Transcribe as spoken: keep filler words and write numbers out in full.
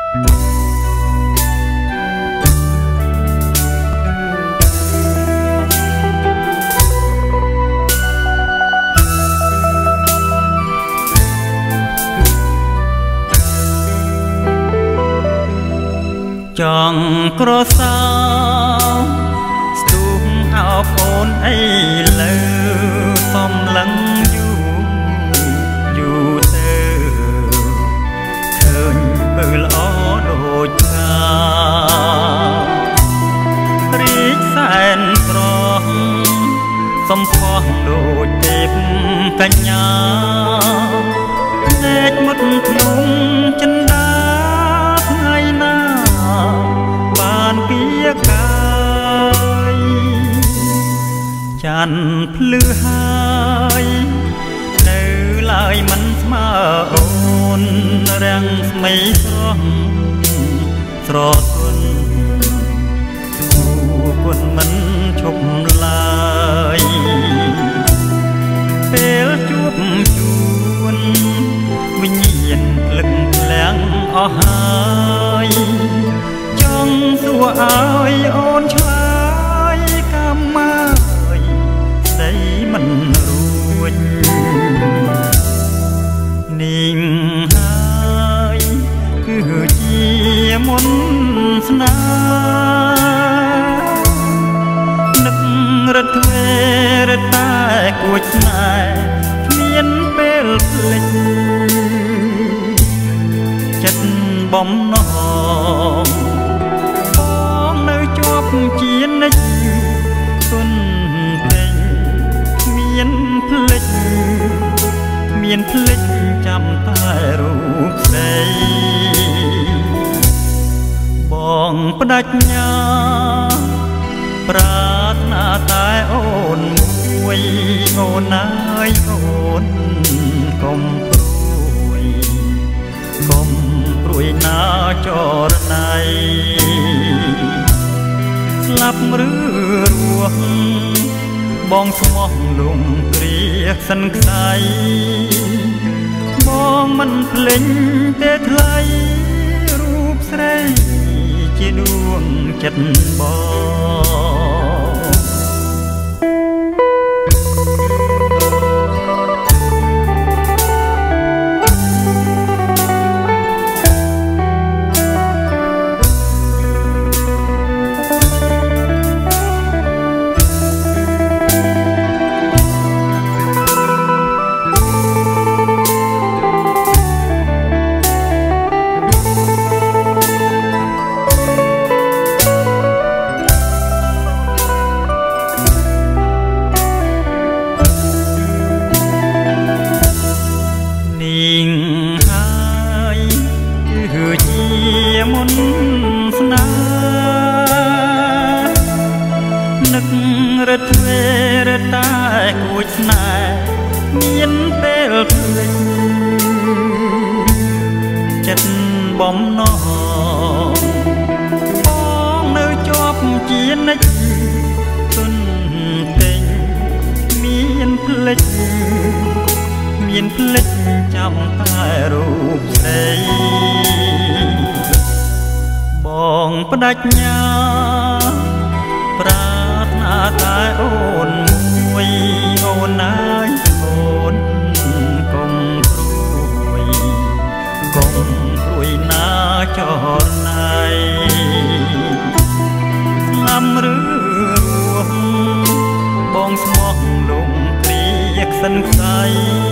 ចង់ក្រសោស្ទុះអោបអូនអីលើសំឡឹងយូយូទៅឃើញបើល្អដូចការីកសែនស្រស់សំផស្សដូចទេពកញ្ញាភ្នែកមុតភ្នំចិន្តាថ្ងៃណាបានពីកាយច័ន្ទភ្លឺហើយនៅឡើយមិនស្មើអូនរាំងស្មីស្រស់ស្រទន់គូគុណមិនឈប់ឡើយពេលជួបជួនវិញ្ញាណភ្លឹកភ្លាំងអស់ហើយចង់សួរឲ្យអូនឆ្លើយកម្មមកស្ដីមិនរួចនាងហើយគឺជាមន្តស្នេហ៍នឹករត់វេរតែគួចស្នេហ៍គ្មានពេលភ្លេចចិត្តបំណងបងនៅជាប់ជានិច្ចគុណពេញគ្មានភ្លេចគ្មានភ្លេចចាំតែរូបស្ដីបងបដិញ្ញាប្រាថ្នាតែអូនមួយអូនអើយអូនកុំព្រួយកុំព្រួយណាចរណៃស្លាប់ឬរស់បងស្មោះលំគ្រាសិនខ្សែបងមិនភ្លេចទេថ្លៃរូបស្រីជាដួងចិត្តបងមានពេលភ្លេចចិត្តបំណងបងនៅជាប់ជានិច្ចទុនពេញមានភ្លេចមានភ្លេចចាំតែរូបស្ដីបងបដិញ្ញាប្រាថ្នាតែអូនមួយអូនណាយអូនកុំព្រួយកុំព្រួយណាចរណៃស្លាប់ឬរស់បងស្មោះលំព្រាក្សិនខ្សែ